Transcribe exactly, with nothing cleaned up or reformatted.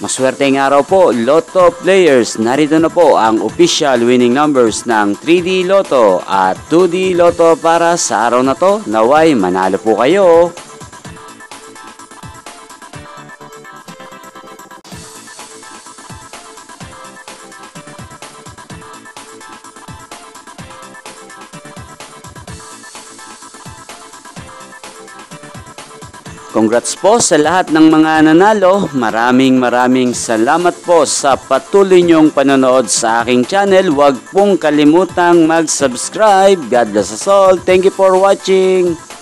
Maswerteng araw po, Lotto players. Narito na po ang official winning numbers ng three D Lotto at two D Lotto para sa araw na to. Naway manalo po kayo. Congrats po sa lahat ng mga nanalo. Maraming maraming salamat po sa patuloy niyong panonood sa aking channel. Huwag pong kalimutang mag-subscribe. God bless us all. Thank you for watching.